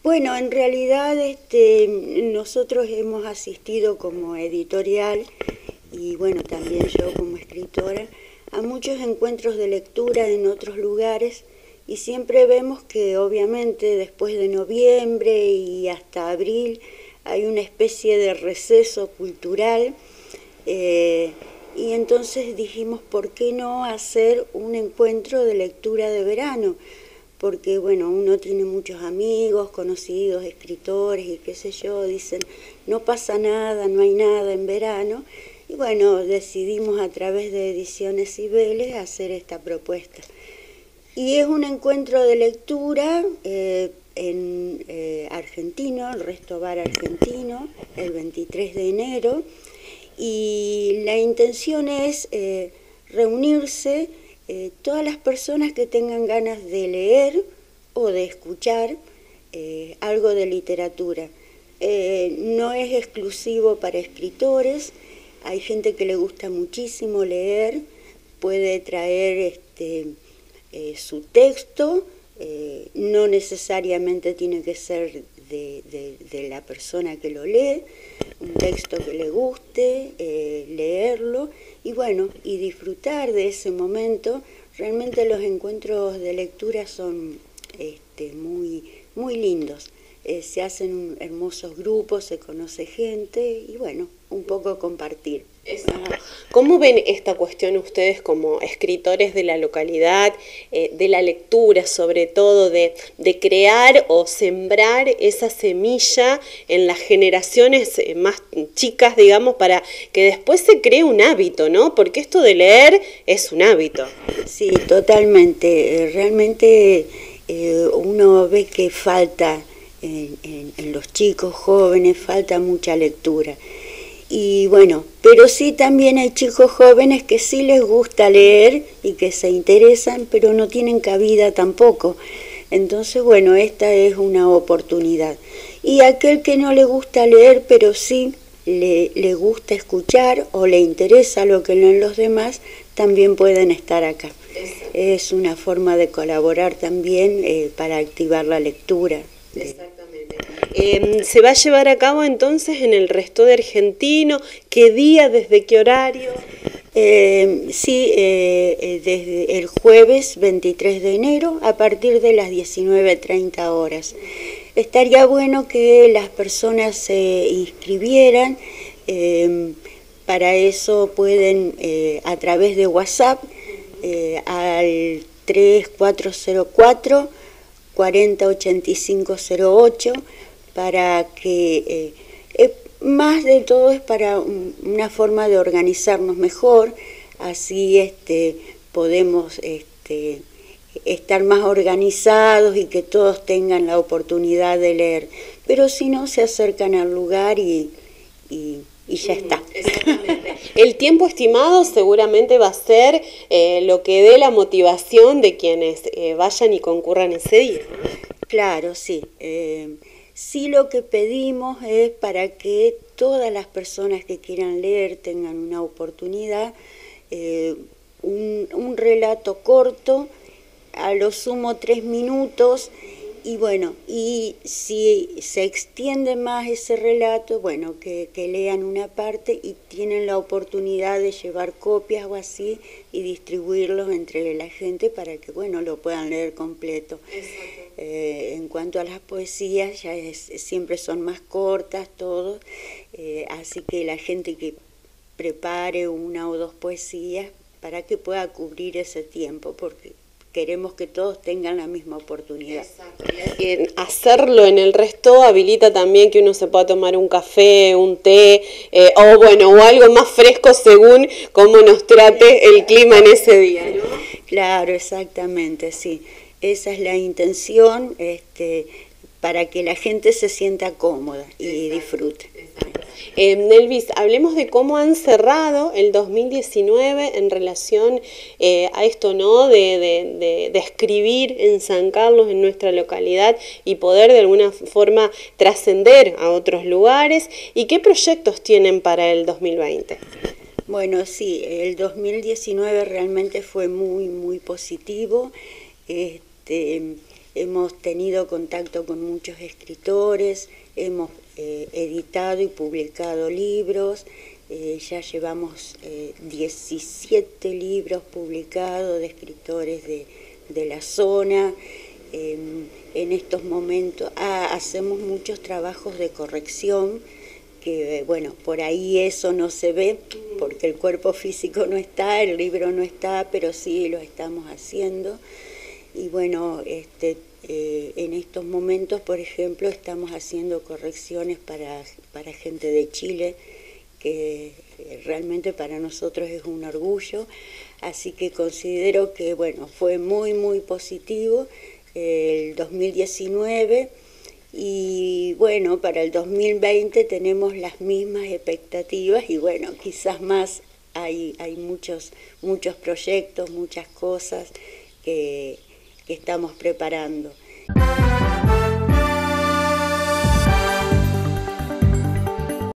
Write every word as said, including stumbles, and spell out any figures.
Bueno, en realidad este, nosotros hemos asistido como editorial y bueno, también yo como escritora a muchos encuentros de lectura en otros lugares y siempre vemos que obviamente después de noviembre y hasta abril hay una especie de receso cultural eh, y entonces dijimos, ¿por qué no hacer un encuentro de lectura de verano? Porque bueno, uno tiene muchos amigos, conocidos, escritores y qué sé yo, dicen, no pasa nada, no hay nada en verano, y bueno, decidimos a través de Ediciones Cibeles hacer esta propuesta. Y es un encuentro de lectura eh, en eh, argentino, el Resto Bar argentino, el veintitrés de enero, y la intención es eh, reunirse Eh, todas las personas que tengan ganas de leer o de escuchar eh, algo de literatura. Eh, no es exclusivo para escritores, hay gente que le gusta muchísimo leer, puede traer este, eh, su texto, eh, no necesariamente tiene que ser de, de, de la persona que lo lee, un texto que le guste, eh, leerlo y bueno, y disfrutar de ese momento. Realmente los encuentros de lectura son este, muy, muy lindos. Eh, se hacen hermosos grupos, se conoce gente y bueno, un poco compartir. Exacto. ¿Cómo ven esta cuestión ustedes como escritores de la localidad, eh, de la lectura sobre todo, de, de crear o sembrar esa semilla en las generaciones más chicas, digamos, para que después se cree un hábito, ¿no? Porque esto de leer es un hábito. Sí, totalmente. Realmente eh, uno ve que falta en, en, en los chicos jóvenes, falta mucha lectura. Y bueno, pero sí también hay chicos jóvenes que sí les gusta leer y que se interesan, pero no tienen cabida tampoco. Entonces, bueno, esta es una oportunidad. Y aquel que no le gusta leer, pero sí le, le gusta escuchar o le interesa lo que leen los demás, también pueden estar acá. Es una forma de colaborar también eh, para activar la lectura. Exactamente. Eh, ¿Se va a llevar a cabo entonces en el Resto de Argentino? ¿Qué día? ¿Desde qué horario? Eh, sí, eh, desde el jueves veintitrés de enero a partir de las diecinueve treinta horas. Estaría bueno que las personas se inscribieran, eh, para eso pueden eh, a través de WhatsApp eh, al tres cuatro cero cuatro, cuarenta ochenta y cinco cero ocho para que eh, eh, más de todo es para un, una forma de organizarnos mejor, así este, podemos este, estar más organizados y que todos tengan la oportunidad de leer, pero si no se acercan al lugar y, y, y ya está. Exactamente. El tiempo estimado seguramente va a ser eh, lo que dé la motivación de quienes eh, vayan y concurran ese día. Claro, sí. Eh, sí, lo que pedimos es para que todas las personas que quieran leer tengan una oportunidad, eh, un, un relato corto, a lo sumo tres minutos, y bueno, y si se extiende más ese relato, bueno, que, que lean una parte y tienen la oportunidad de llevar copias o así y distribuirlos entre la gente para que, bueno, lo puedan leer completo. Eh, en cuanto a las poesías, ya es, siempre son más cortas, todos, eh, así que la gente que prepare una o dos poesías para que pueda cubrir ese tiempo, porque queremos que todos tengan la misma oportunidad. Exacto. Y hacerlo en el Resto habilita también que uno se pueda tomar un café, un té, eh, o bueno, o algo más fresco según cómo nos trate el clima en ese día, ¿no? Claro, exactamente, sí. Esa es la intención, este, para que la gente se sienta cómoda y exacto, disfrute. Exacto. Eh, Nelvis, hablemos de cómo han cerrado el dos mil diecinueve en relación eh, a esto, ¿no? De, de, de, de escribir en San Carlos, en nuestra localidad, y poder de alguna forma trascender a otros lugares. ¿Y qué proyectos tienen para el dos mil veinte? Bueno, sí, el dos mil diecinueve realmente fue muy, muy positivo. Este, hemos tenido contacto con muchos escritores, hemos eh, editado y publicado libros, eh, ya llevamos eh, diecisiete libros publicados de escritores de, de la zona. Eh, en estos momentos ah, hacemos muchos trabajos de corrección, que bueno, por ahí eso no se ve, porque el cuerpo físico no está, el libro no está, pero sí lo estamos haciendo. Y bueno, este, eh, en estos momentos, por ejemplo, estamos haciendo correcciones para, para gente de Chile, que realmente para nosotros es un orgullo, así que considero que bueno, fue muy muy positivo el dos mil diecinueve, y bueno, para el dos mil veinte tenemos las mismas expectativas y bueno, quizás más. Hay, hay muchos, muchos proyectos, muchas cosas que, que estamos preparando.